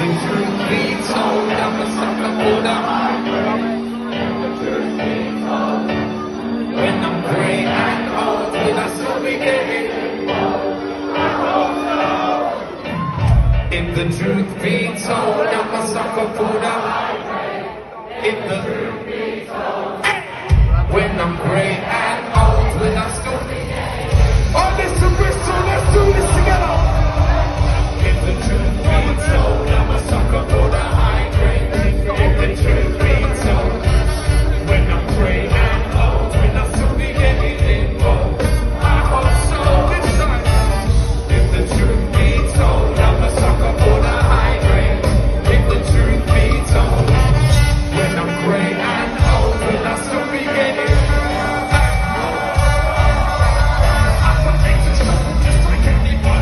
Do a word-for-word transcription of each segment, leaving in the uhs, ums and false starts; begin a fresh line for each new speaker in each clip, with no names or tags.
the truth be told, I'm a sucker for the high grade. When I'm grey and old, will I still be getting involved? I hope so. If the truth be told, I'm a sucker for the high grade. If the truth be told, when I'm grey and old, will I still be getting involved? Oh, listen, Bristol, let's do this together. If the truth be told, I'm a sucker for the high grade. If the truth be told, when I'm grey and old, will I still be getting involved? I hope so. This time, if the truth be told, I'm a sucker for the high grade. If the truth be told, when I'm grey and old, will I still be getting involved? I can make this just like anybody.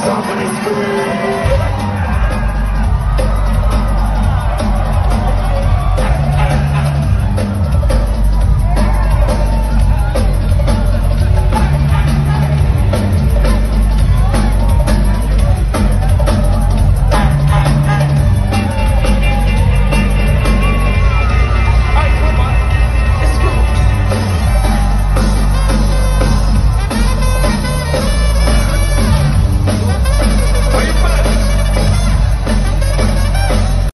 Somebody scream.